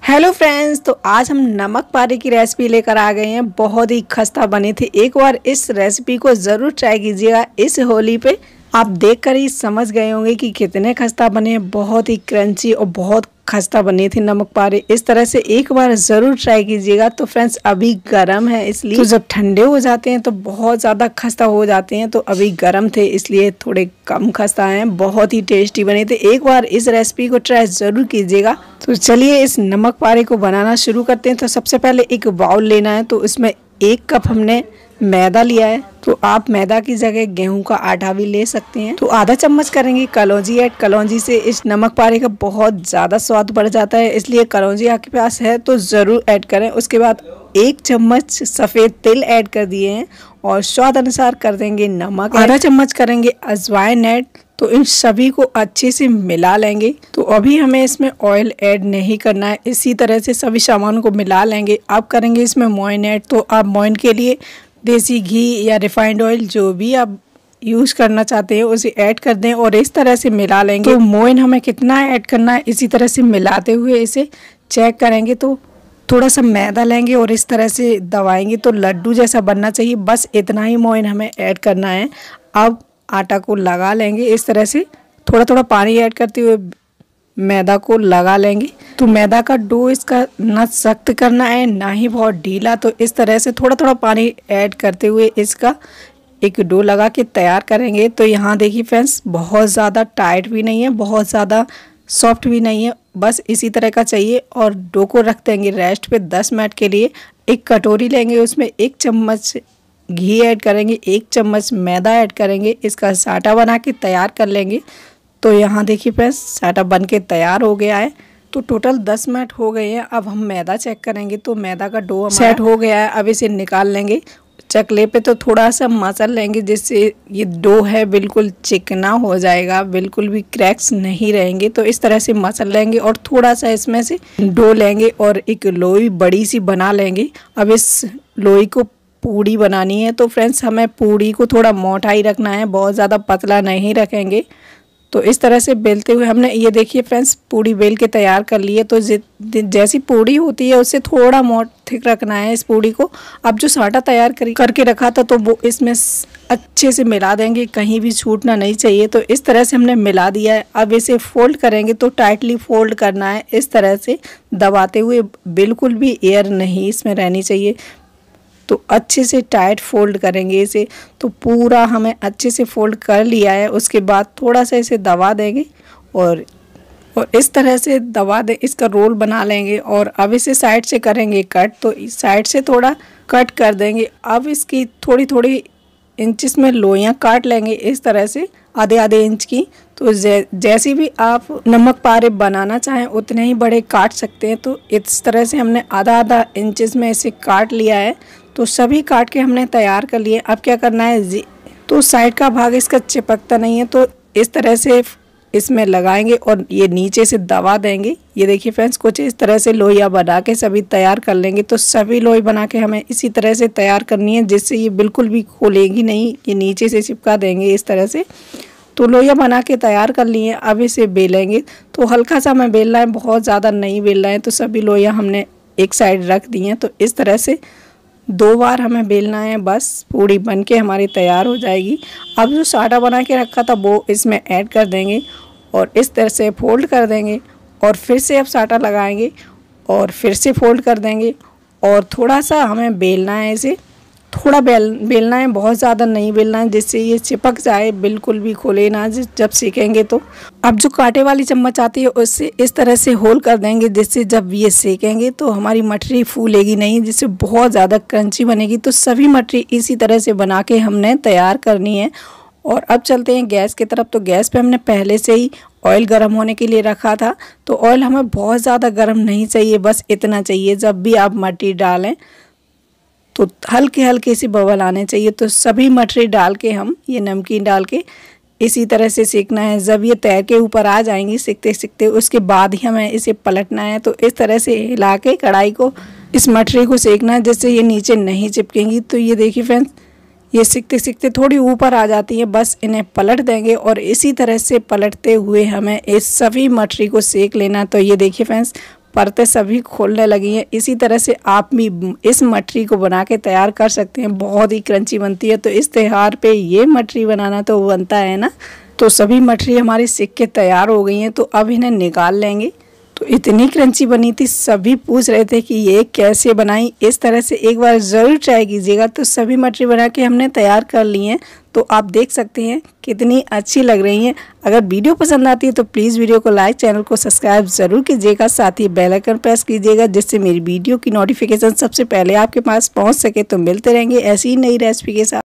Hello friends, तो आज हम नमक पारे की रेसिपी लेकर आ गए हैं। बहुत ही खस्ता बनी थी। एक बार इस रेसिपी को ज़रूर ट्राई कीजिएगा इस होली पे। आप देखकर ही समझ गए होंगे कि कितने खस्ता बने। बहुत ही क्रंची और बहुत खस्ता बनी थी नमक पारे। इस तरह से एक बार ज़रूर ट्राई कीजिएगा। तो फ्रेंड्स अभी गर्म है, इसलिए तो जब ठंडे हो जाते हैं तो बहुत ज़्यादा खस्ता हो जाते हैं। तो अभी गर्म थे इसलिए थोड़े कम खस्ता हैं। बहुत ही टेस्टी बने थे। एक बार इस रेसिपी को ट्राई ज़रूर कीजिएगा। तो चलिए इस नमक पारे को बनाना शुरू करते हैं। तो सबसे पहले एक बाउल लेना है। तो इसमें 1 कप हमने मैदा लिया है। तो आप मैदा की जगह गेहूं का आटा भी ले सकते हैं। तो आधा चम्मच करेंगे कलौंजी ऐड। कलौंजी से इस नमक पारे का बहुत ज़्यादा स्वाद बढ़ जाता है, इसलिए कलौंजी आपके पास है तो ज़रूर ऐड करें। उसके बाद 1 चम्मच सफ़ेद तिल ऐड कर दिए हैं और स्वाद अनुसार कर देंगे नमक। आधा चम्मच करेंगे अजवाइन ऐड। तो इन सभी को अच्छे से मिला लेंगे। तो अभी हमें इसमें ऑयल ऐड नहीं करना है। इसी तरह से सभी सामानों को मिला लेंगे। आप करेंगे इसमें मोइन ऐड। तो आप मोइन के लिए देसी घी या रिफाइंड ऑयल जो भी आप यूज़ करना चाहते हैं उसे ऐड कर दें और इस तरह से मिला लेंगे। तो मोइन हमें कितना ऐड करना है, इसी तरह से मिलाते हुए इसे चेक करेंगे। तो थोड़ा सा मैदा लेंगे और इस तरह से दबाएंगे तो लड्डू जैसा बनना चाहिए। बस इतना ही मोइन हमें ऐड करना है। अब आटा को लगा लेंगे इस तरह से। थोड़ा थोड़ा पानी ऐड करते हुए मैदा को लगा लेंगे। तो मैदा का डो इसका ना सख्त करना है ना ही बहुत ढीला। तो इस तरह से थोड़ा थोड़ा पानी ऐड करते हुए इसका एक डो लगा के तैयार करेंगे। तो यहाँ देखिए फ्रेंड्स, बहुत ज़्यादा टाइट भी नहीं है, बहुत ज़्यादा सॉफ्ट भी नहीं है, बस इसी तरह का चाहिए। और डो को रख देंगे रेस्ट पे 10 मिनट के लिए। एक कटोरी लेंगे, उसमें 1 चम्मच घी ऐड करेंगे, 1 चम्मच मैदा ऐड करेंगे। इसका साटा बना के तैयार कर लेंगे। तो यहाँ देखिए फ्रेंड्स, साटा बन के तैयार हो गया है। तो टोटल 10 मिनट हो गए हैं। अब हम मैदा चेक करेंगे। तो मैदा का डो सेट हो गया है। अब इसे निकाल लेंगे चकले पे। तो थोड़ा सा मसल लेंगे जिससे ये डो है बिल्कुल चिकना हो जाएगा, बिल्कुल भी क्रैक्स नहीं रहेंगे। तो इस तरह से मसल लेंगे और थोड़ा सा इसमें से डो लेंगे और एक लोई बड़ी सी बना लेंगे। अब इस लोई को पूड़ी बनानी है। तो फ्रेंड्स हमें पूड़ी को थोड़ा मोटा ही रखना है, बहुत ज़्यादा पतला नहीं रखेंगे। तो इस तरह से बेलते हुए हमने ये देखिए फ्रेंड्स पूड़ी बेल के तैयार कर ली है। तो जैसी पूड़ी होती है उससे थोड़ा मोट थिक रखना है इस पूड़ी को। अब जो साटा तैयार करके रखा था तो वो इसमें अच्छे से मिला देंगे, कहीं भी छूटना नहीं चाहिए। तो इस तरह से हमने मिला दिया है। अब इसे फोल्ड करेंगे। तो टाइटली फोल्ड करना है इस तरह से दबाते हुए, बिल्कुल भी एयर नहीं इसमें रहनी चाहिए। तो अच्छे से टाइट फोल्ड करेंगे इसे। तो पूरा हमें अच्छे से फोल्ड कर लिया है। उसके बाद थोड़ा सा इसे दबा देंगे और इस तरह से दबा दे, इसका रोल बना लेंगे। और अब इसे साइड से करेंगे कट। तो इस साइड से थोड़ा कट कर देंगे। अब इसकी थोड़ी थोड़ी इंचेस में लोइयाँ काट लेंगे इस तरह से, आधे आधे इंच की। तो जैसी भी आप नमक पारे बनाना चाहें उतने ही बड़े काट सकते हैं। तो इस तरह से हमने आधा आधा इंचेस में इसे काट लिया है। तो सभी काट के हमने तैयार कर लिए। अब क्या करना है, तो साइड का भाग इसका चिपकता नहीं है तो इस तरह से इसमें लगाएंगे और ये नीचे से दबा देंगे। ये देखिए फ्रेंड्स, कुछ इस तरह से लोइयाँ बना के सभी तैयार कर लेंगे। तो सभी लोई बना के हमें इसी तरह से तैयार करनी है जिससे ये बिल्कुल भी खोलेगी नहीं, ये नीचे से चिपका देंगे इस तरह से। तो लोइयाँ बना के तैयार कर लिए। अब इसे बेलेंगे। तो हल्का सा हमें बेलना है, बहुत ज़्यादा नहीं बेलना है। तो सभी लोइयाँ हमने एक साइड रख दी हैं। तो इस तरह से 2 बार हमें बेलना है, बस पूड़ी बन के हमारी तैयार हो जाएगी। अब जो साटा बना के रखा था वो इसमें ऐड कर देंगे और इस तरह से फोल्ड कर देंगे और फिर से अब साटा लगाएंगे और फिर से फोल्ड कर देंगे। और थोड़ा सा हमें बेलना है, इसे थोड़ा बेलना है, बहुत ज़्यादा नहीं बेलना है जिससे ये चिपक जाए, बिल्कुल भी खोले ना जब सेकेंगे। तो अब जो कांटे वाली चम्मच आती है उससे इस तरह से होल कर देंगे जिससे जब ये सेकेंगे तो हमारी मठरी फूलेगी नहीं, जिससे बहुत ज़्यादा क्रंची बनेगी। तो सभी मठरी इसी तरह से बना के हमने तैयार करनी है। और अब चलते हैं गैस की तरफ। तो गैस पे हमने पहले से ही ऑयल गर्म होने के लिए रखा था। तो ऑयल हमें बहुत ज़्यादा गर्म नहीं चाहिए, बस इतना चाहिए जब भी आप मठरी डालें तो हल्के हल्के से बबल आने चाहिए। तो सभी मठरी डाल के हम ये नमकीन डाल के इसी तरह से सेकना है। जब ये तैर के ऊपर आ जाएंगी सेकते सेकते, उसके बाद ही हमें इसे पलटना है। तो इस तरह से हिला के कढ़ाई को, इस मठरी को सेकना है जिससे ये नीचे नहीं चिपकेंगी। तो ये देखिए फ्रेंड्स, ये सीखते सीखते थोड़ी ऊपर आ जाती है, बस इन्हें पलट देंगे और इसी तरह से पलटते हुए हमें इस सभी मठरी को सेक लेना। तो ये देखिए फ्रेंड्स, परतें सभी खोलने लगी हैं। इसी तरह से आप भी इस मठरी को बना के तैयार कर सकते हैं, बहुत ही क्रंची बनती है। तो इस त्योहार पे ये मठरी बनाना तो बनता है ना। तो सभी मठरी हमारी सिक के तैयार हो गई हैं, तो अब इन्हें निकाल लेंगे। तो इतनी क्रंची बनी थी, सभी पूछ रहे थे कि ये कैसे बनाई। इस तरह से एक बार ज़रूर ट्राई कीजिएगा। तो सभी मठरी बना के हमने तैयार कर ली हैं, तो आप देख सकते हैं कितनी अच्छी लग रही हैं। अगर वीडियो पसंद आती है तो प्लीज़ वीडियो को लाइक, चैनल को सब्सक्राइब ज़रूर कीजिएगा, साथ ही बेल आइकन प्रेस कीजिएगा, जिससे मेरी वीडियो की नोटिफिकेशन सबसे पहले आपके पास पहुँच सके। तो मिलते रहेंगे ऐसी ही नई रेसिपी के साथ।